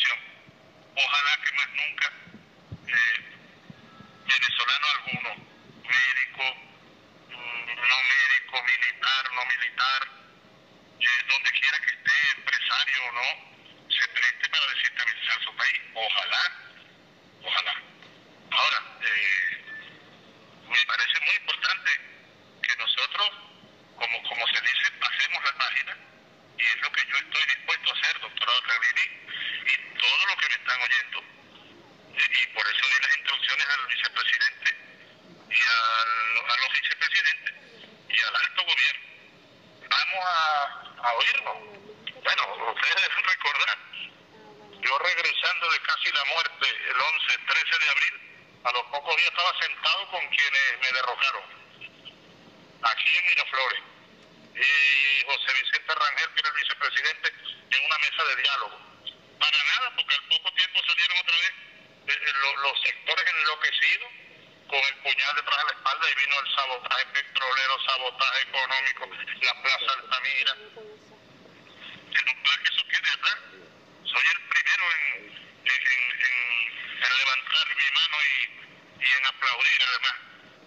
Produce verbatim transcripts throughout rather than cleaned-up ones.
situación. Ojalá que más nunca eh, venezolano alguno, médico, no médico, militar, no militar, eh, donde quiera que esté, empresario o no, se preste para desestabilizar su país. Ojalá, ojalá. Ahora, eh, me parece muy importante que nosotros, como, como se dice, pasemos la página, y es lo que yo estoy dispuesto a hacer, doctora Ottavini, y todo lo que me están oyendo, y, y por eso di las instrucciones al vicepresidente y al, a los vicepresidentes y al alto gobierno. Vamos a, a oírnos. Bueno, ustedes deben recordar, yo regresando de casi la muerte el once, trece de abril, a los pocos días estaba sentado con quienes me derrocaron, aquí en Miraflores, y José Vicente Rangel, que era el vicepresidente, en una mesa de diálogo. Para nada, porque al poco tiempo salieron otra vez eh, eh, lo, los sectores enloquecidos, con el puñal detrás de la espalda, y vino el sabotaje petrolero, sabotaje económico, la Plaza Altamira. En un plan que eso quede atrás. Soy el primero en, en, en, en levantar mi mano y, y en aplaudir, además.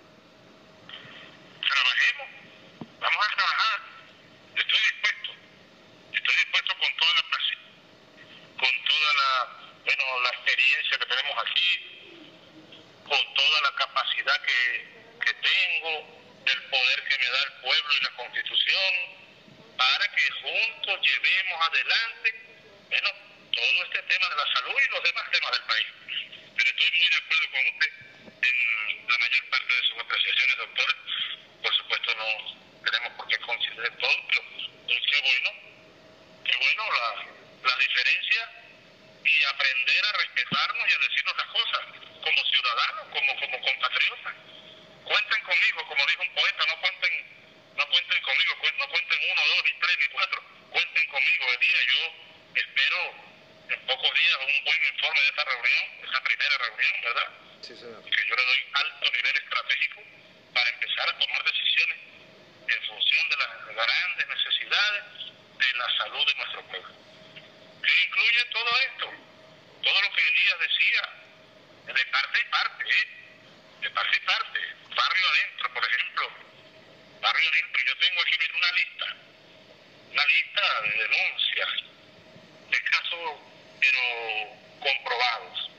Trabajemos, vamos a trabajar. Estoy dispuesto, estoy dispuesto con toda la pasión, con toda la, bueno, la experiencia que tenemos aquí, con toda la capacidad que, que tengo, del poder que me da el pueblo y la Constitución, para que juntos llevemos adelante, bueno, todo este tema de la salud y los demás temas del país. Pero estoy muy de acuerdo con usted en la mayor parte de sus apreciaciones, doctor. Por supuesto no tenemos por qué coincidir en todo, pero pues, qué bueno, qué bueno la, la diferencia, y aprender a respetarnos y a decirnos las cosas como ciudadanos, como, como compatriotas. Cuenten conmigo, como dijo un poeta, no cuenten no cuenten conmigo, no cuenten uno, dos, ni tres, ni cuatro, cuenten conmigo. El día yo espero en pocos días un buen informe de esta reunión, esta primera reunión, ¿verdad? Sí, señor. Que yo le doy alto nivel estratégico para empezar a tomar decisiones en función de las grandes necesidades de la salud de nuestro pueblo. Que incluye todo esto, todo lo que Elías decía, de parte y parte, ¿eh? De parte y parte, barrio adentro, por ejemplo, barrio adentro, yo tengo aquí mira, una lista, una lista de denuncias, de casos, pero comprobados,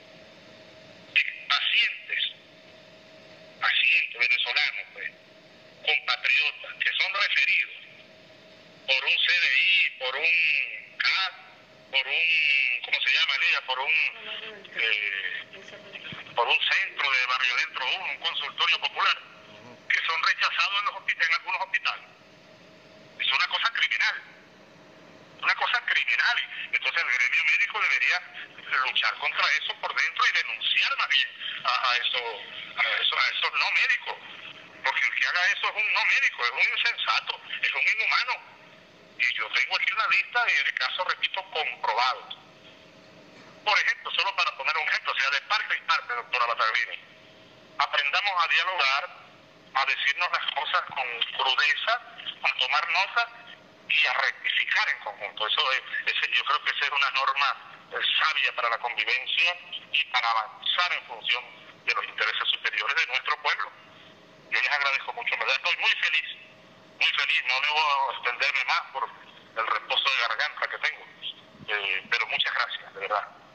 de pacientes, pacientes venezolanos, pues, compatriotas, que son referidos por un C D I, por un C A D, por un, ¿cómo se llama, Elías? Por un, eh, por un centro de barrio adentro, uno, un consultorio popular, que son rechazados en, los hospitales, en algunos hospitales. Es una cosa criminal, una cosa criminal, y entonces el gremio médico debería luchar contra eso por dentro y denunciar más bien a, a, eso, a, eso, a esos no médicos, porque el que haga eso es un no médico, es un insensato, es un inhumano. Y yo tengo aquí una lista y de casos, repito, comprobados. Por ejemplo, solo para poner un ejemplo, o sea, de parte y parte, doctora Ottavini, aprendamos a dialogar, a decirnos las cosas con crudeza, a tomar nota y a rectificar en conjunto. Eso es, ese, yo creo que esa es una norma eh, sabia para la convivencia y para avanzar en función de los intereses superiores de nuestro pueblo. Yo les agradezco mucho, en verdad estoy muy feliz, muy feliz, no debo extenderme más por el reposo de garganta que tengo, eh, pero muchas gracias, de verdad.